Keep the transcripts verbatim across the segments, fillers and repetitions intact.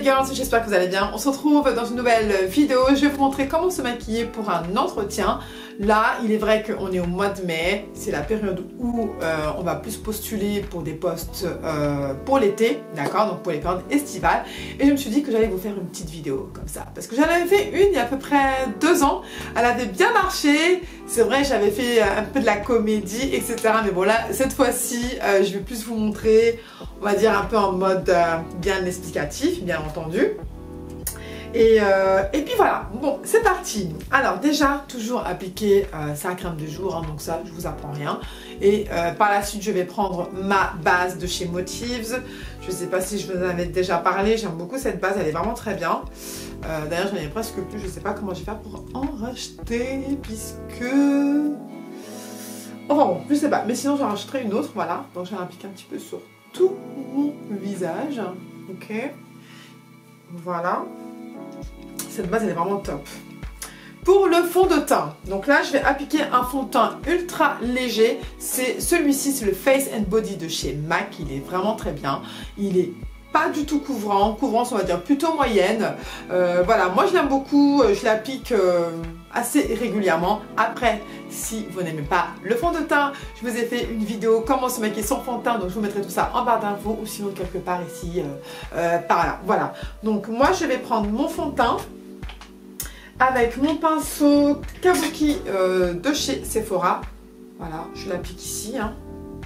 girls, j'espère que vous allez bien. On se retrouve dans une nouvelle vidéo. Je vais vous montrer comment se maquiller pour un entretien. Là, il est vrai qu'on est au mois de mai. C'est la période où euh, on va plus postuler pour des postes euh, pour l'été, d'accord, donc pour les périodes estivales. Et je me suis dit que j'allais vous faire une petite vidéo comme ça. Parce que j'en avais fait une il y a à peu près deux ans. Elle avait bien marché. C'est vrai, j'avais fait un peu de la comédie, et cetera. Mais bon, là, cette fois-ci, euh, je vais plus vous montrer, on va dire un peu en mode euh, bien explicatif, bien entendu. Et, euh, et puis voilà, bon, c'est parti. Alors déjà, toujours appliquer euh, sa crème de jour, hein, donc ça, je vous apprends rien. Et euh, par la suite, je vais prendre ma base de chez Motives. Je ne sais pas si je vous en avais déjà parlé, j'aime beaucoup cette base, elle est vraiment très bien. Euh, D'ailleurs, j'en ai presque plus, je ne sais pas comment je vais faire pour en racheter, puisque... Enfin bon, je sais pas, mais sinon j'en rachèterai une autre, voilà. Donc je vais l'appliquer un petit peu sur tout mon visage, ok. Voilà. Cette base elle est vraiment top. Pour le fond de teint, donc là je vais appliquer un fond de teint ultra léger. C'est celui-ci, c'est le Face and Body de chez MAC. Il est vraiment très bien. Il est pas du tout couvrant, couvrance on va dire plutôt moyenne. Euh, voilà, moi je l'aime beaucoup, je l'applique euh, assez régulièrement. Après, si vous n'aimez pas le fond de teint, je vous ai fait une vidéo comment se maquiller sans fond de teint, donc je vous mettrai tout ça en barre d'infos ou sinon quelque part ici, euh, euh, par là. Voilà, donc moi je vais prendre mon fond de teint avec mon pinceau Kabuki euh, de chez Sephora. Voilà, je l'applique ici, hein.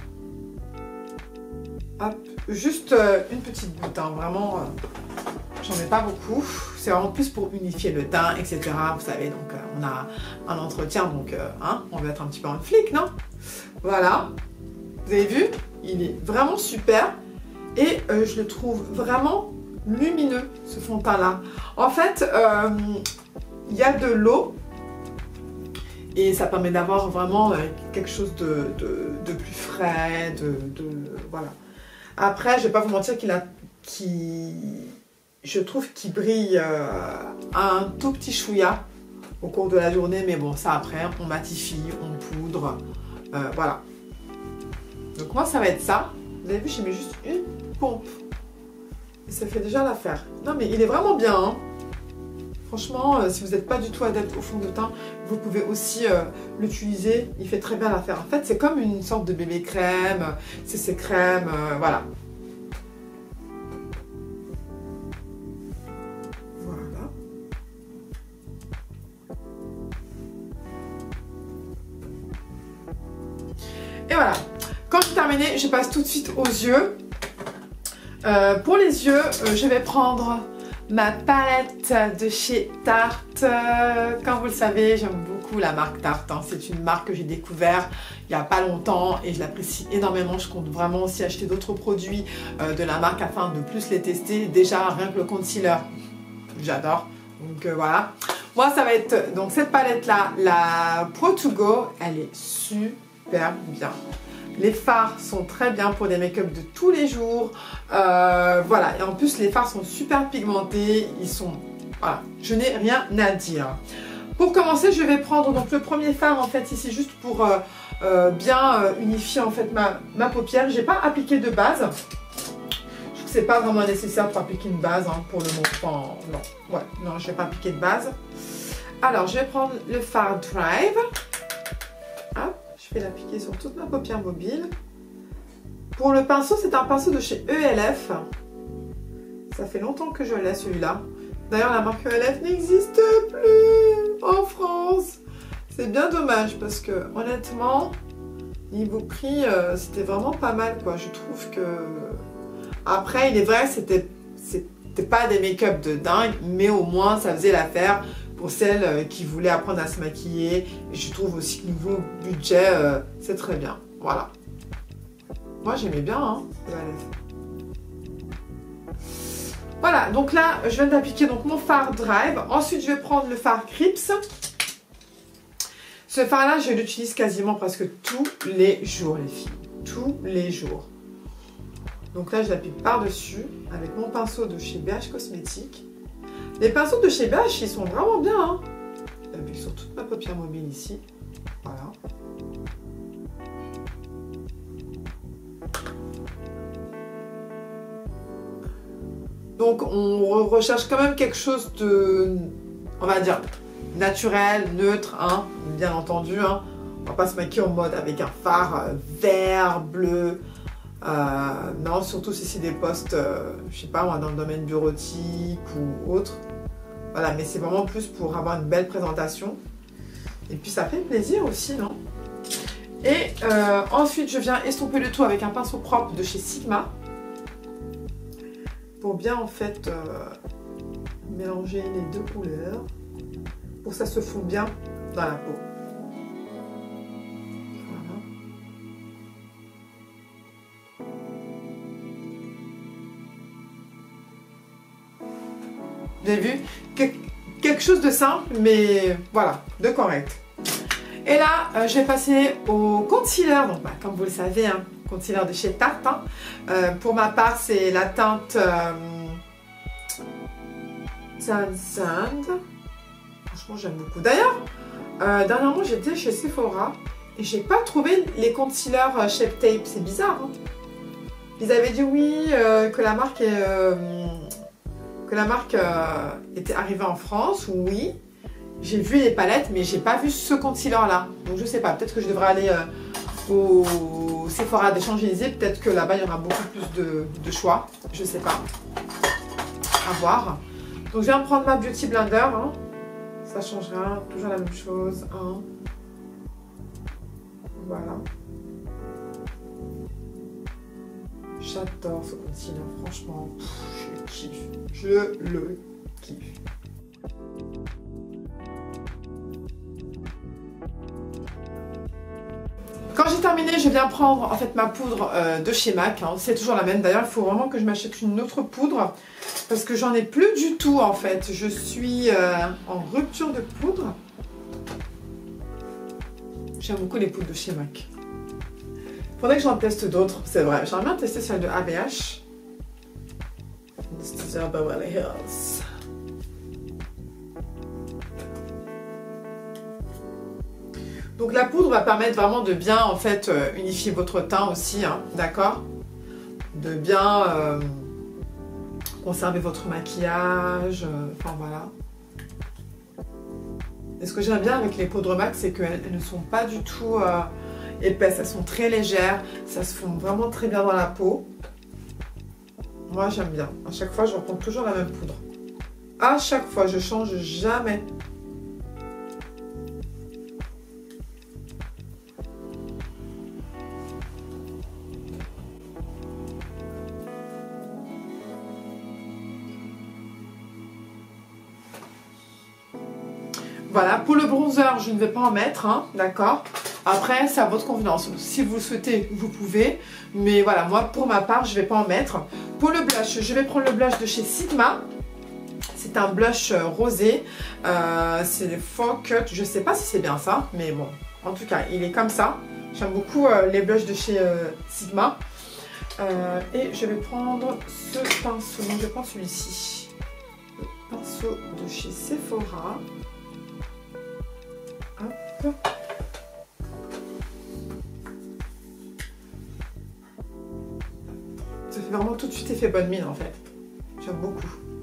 Hop, juste euh, une petite goutte, hein, vraiment, euh, j'en ai pas beaucoup. C'est vraiment plus pour unifier le teint, et cetera. Vous savez, donc euh, on a un entretien, donc euh, hein, on veut être un petit peu en flic, non? Voilà, vous avez vu, il est vraiment super et euh, je le trouve vraiment lumineux, ce fond de teint-là. En fait, euh, il y a de l'eau et ça permet d'avoir vraiment euh, quelque chose de, de, de plus frais, de, de voilà. Après, je vais pas vous mentir qu'il a, qui, je trouve qu'il brille euh, un tout petit chouïa au cours de la journée, mais bon, ça après, on matifie, on poudre, euh, voilà. Donc moi, ça va être ça. Vous avez vu, j'ai mis juste une pompe et ça fait déjà l'affaire. Non, mais il est vraiment bien, hein. Franchement, euh, si vous n'êtes pas du tout adepte au fond de teint, vous pouvez aussi euh, l'utiliser. Il fait très bien l'affaire. En fait, c'est comme une sorte de bébé crème, c'est ces crèmes, euh, voilà. Voilà. Et voilà. Quand j'ai terminé, je passe tout de suite aux yeux. Euh, pour les yeux, euh, je vais prendre ma palette de chez Tarte. Comme vous le savez, j'aime beaucoup la marque Tarte, hein. C'est une marque que j'ai découvert il n'y a pas longtemps et je l'apprécie énormément. Je compte vraiment aussi acheter d'autres produits euh, de la marque afin de plus les tester. Déjà, rien que le concealer, j'adore. Donc euh, voilà. Moi, ça va être donc cette palette-là, la Pro to Go. Elle est super bien. Les fards sont très bien pour des make-up de tous les jours. Euh, voilà, et en plus les fards sont super pigmentés. Ils sont... Voilà, je n'ai rien à dire. Pour commencer, je vais prendre donc le premier fard en fait ici juste pour euh, euh, bien euh, unifier en fait ma, ma paupière. J'ai pas appliqué de base. Je trouve que c'est pas vraiment nécessaire pour appliquer une base, hein, pour le moment. Enfin, non, ouais, non, je vais pas appliquer de base. Alors, je vais prendre le fard Drive. Hop. Je vais l'appliquer sur toute ma paupière mobile. Pour le pinceau, c'est un pinceau de chez E L F. Ça fait longtemps que je l'ai celui-là. D'ailleurs, la marque E L F n'existe plus en France. C'est bien dommage parce que honnêtement, niveau prix, euh, c'était vraiment pas mal, quoi. Je trouve que... Après, il est vrai, c'était c'était pas des make-up de dingue, mais au moins, ça faisait l'affaire pour celles qui voulaient apprendre à se maquiller. Et je trouve aussi que niveau budget, euh, c'est très bien. Voilà. Moi, j'aimais bien, hein. Voilà, donc là, je viens d'appliquer donc mon fard Drive. Ensuite, je vais prendre le fard Crips. Ce fard-là, je l'utilise quasiment presque tous les jours, les filles. Tous les jours. Donc là, je l'applique par-dessus avec mon pinceau de chez B H Cosmétiques. Les pinceaux de chez B H, ils sont vraiment bien, hein. J'applique sur toute ma paupière mobile ici. Voilà. Donc on recherche quand même quelque chose de, on va dire, naturel, neutre, hein, bien entendu. Hein. On va pas se maquiller en mode avec un fard euh, vert, bleu. Euh, non, surtout si c'est des postes, euh, je sais pas moi, dans le domaine bureautique ou autre. Voilà, mais c'est vraiment plus pour avoir une belle présentation. Et puis ça fait plaisir aussi, non? Et euh, ensuite, je viens estomper le tout avec un pinceau propre de chez Sigma. Pour bien en fait euh, mélanger les deux couleurs. Pour que ça se fonde bien dans la peau. Voilà. Vous avez vu? Quelque chose de simple, mais voilà, de correct. Et là, euh, je vais passer au concealer. Donc, bah, comme vous le savez, hein, concealer de chez Tarte. Hein. Euh, pour ma part, c'est la teinte euh, Sand Sand. Franchement, j'aime beaucoup. D'ailleurs, euh, dernièrement, j'étais chez Sephora et j'ai pas trouvé les concealers euh, Shape Tape. C'est bizarre. Hein. Ils avaient dit oui, euh, que la marque est... Euh, que la marque euh, était arrivée en France, oui. J'ai vu les palettes, mais j'ai pas vu ce concealer là. Donc je sais pas, peut-être que je devrais aller euh, au Sephora des Champs-Élysées. Peut-être que là-bas il y aura beaucoup plus de, de choix. Je sais pas. À voir. Donc je viens prendre ma Beauty Blender. Hein. Ça change rien, toujours la même chose. Hein. Voilà. J'adore ce concealer, franchement. Pff, je le kiffe. Je le kiffe. Quand j'ai terminé, je viens prendre en fait ma poudre euh, de chez MAC. Hein. C'est toujours la même. D'ailleurs, il faut vraiment que je m'achète une autre poudre parce que j'en ai plus du tout en fait. Je suis euh, en rupture de poudre. J'aime beaucoup les poudres de chez MAC. Faudrait que j'en teste d'autres, c'est vrai. J'aimerais bien tester celle de A B H. Anastasia Beverly Hills. Donc la poudre va permettre vraiment de bien en fait euh, unifier votre teint aussi, hein, d'accord? De bien euh, conserver votre maquillage, euh, enfin voilà. Et ce que j'aime bien avec les poudres MAC, c'est qu'elles elles ne sont pas du tout euh, épaisses, elles sont très légères, ça se fond vraiment très bien dans la peau. Moi j'aime bien, à chaque fois je reprends toujours la même poudre. À chaque fois, je change jamais. Voilà, pour le bronzer, je ne vais pas en mettre, hein, d'accord? Après, c'est à votre convenance. Si vous le souhaitez, vous pouvez. Mais voilà, moi, pour ma part, je ne vais pas en mettre. Pour le blush, je vais prendre le blush de chez Sigma. C'est un blush rosé. Euh, c'est le Faux Cut. Je ne sais pas si c'est bien ça, mais bon, en tout cas, il est comme ça. J'aime beaucoup euh, les blushs de chez euh, Sigma. Euh, et je vais prendre ce pinceau. Non, je prends celui-ci. Le pinceau de chez Sephora. Hop. Ça fait vraiment tout de suite effet bonne mine en fait. J'aime beaucoup.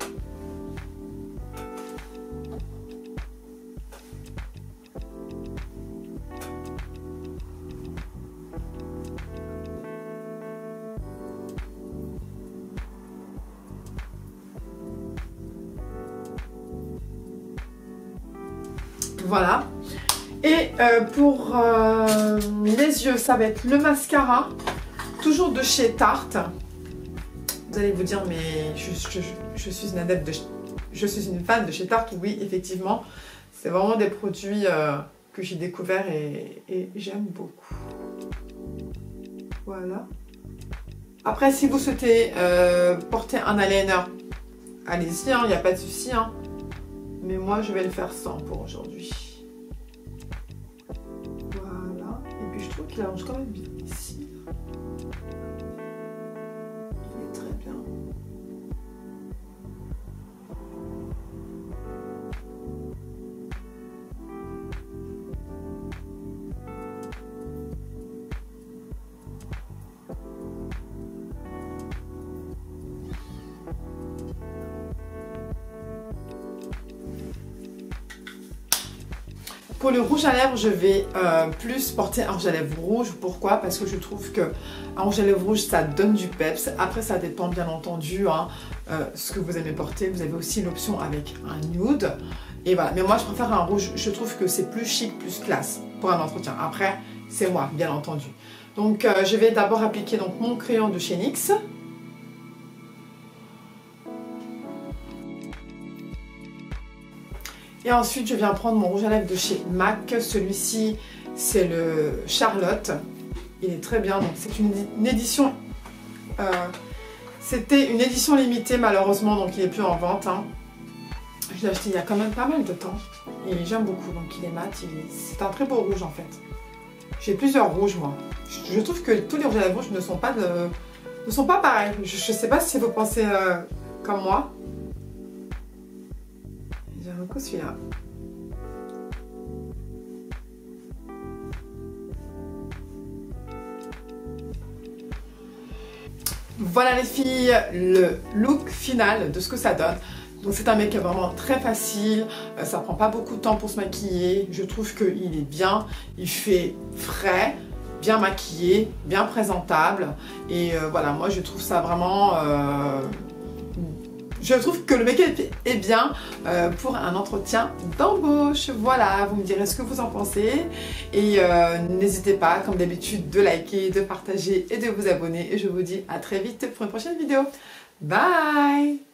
Voilà. Et euh, pour euh, les yeux, ça va être le mascara, toujours de chez Tarte. Vous allez vous dire, mais je, je, je suis une adepte de, je suis une fan de chez Tarte. Oui, effectivement, c'est vraiment des produits euh, que j'ai découverts et, et j'aime beaucoup. Voilà. Après, si vous souhaitez euh, porter un eyeliner, allez-y, il hein, n'y a pas de souci. Hein. Mais moi, je vais le faire sans pour aujourd'hui. Voilà. Et puis, je trouve qu'il arrange quand même bien ici. Il est très bien. pour le rouge à lèvres, je vais euh, plus porter un rouge à lèvres rouge. Pourquoi? Parce que je trouve que un rouge à lèvres rouge, ça donne du peps. Après, ça dépend bien entendu hein, euh, ce que vous aimez porter. Vous avez aussi l'option avec un nude. Et voilà. Mais moi, je préfère un rouge. Je trouve que c'est plus chic, plus classe pour un entretien. Après, c'est moi, bien entendu. Donc, euh, je vais d'abord appliquer donc, mon crayon de chez N Y X. Et ensuite, je viens prendre mon rouge à lèvres de chez M A C. Celui-ci, c'est le Charlotte. Il est très bien. Donc, c'est une, une édition... Euh, C'était une édition limitée, malheureusement. Donc, il n'est plus en vente. Hein. Je l'ai acheté il y a quand même pas mal de temps. Et j'aime beaucoup. Donc, il est mat. C'est un très beau rouge, en fait. J'ai plusieurs rouges, moi. Je, je trouve que tous les rouges à lèvres rouges ne sont pas, de, ne sont pas pareils. Je ne sais pas si vous pensez euh, comme moi. J'aime beaucoup celui-là. Voilà les filles, le look final de ce que ça donne. Donc c'est un make-up vraiment très facile, ça prend pas beaucoup de temps pour se maquiller. Je trouve qu'il est bien, il fait frais, bien maquillé, bien présentable. Et euh, voilà, moi je trouve ça vraiment... Euh, Je trouve que le make-up est bien euh, pour un entretien d'embauche. Voilà, vous me direz ce que vous en pensez. Et euh, n'hésitez pas, comme d'habitude, de liker, de partager et de vous abonner. Et je vous dis à très vite pour une prochaine vidéo. Bye!